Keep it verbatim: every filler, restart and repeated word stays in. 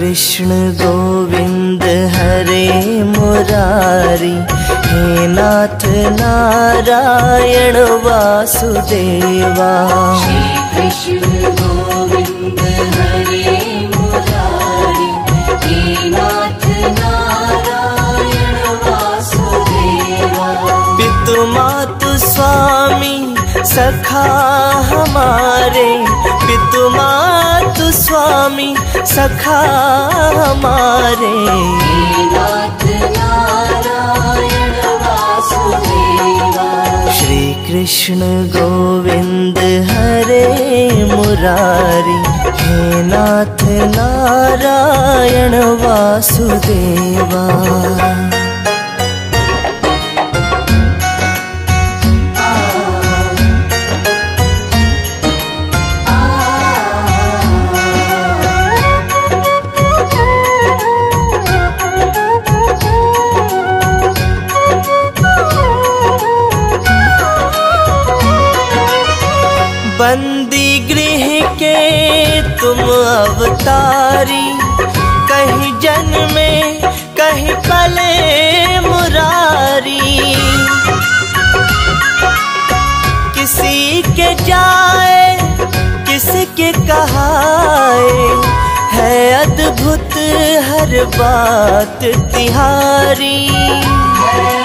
कृष्ण गोविंद हरे मुरारी, हे नाथ नारायण वासुदेवा। श्री कृष्ण गोविंद हरे मुरारी, हे नाथ नारायण वासुदेवा। पितु मातु स्वामी सखा हमारे, पितु मातु स्वामी सखा हमारे, हे नाथ नारायण वासुदेवा। श्री कृष्ण गोविंद हरे मुरारी, हे नाथ नारायण वासुदेवा। बंदी गृह के तुम अवतारी, कहीं जन्मे कहीं पले मुरारी। किसी के जाए किसी के कहाए, है अद्भुत हर बात तिहारी।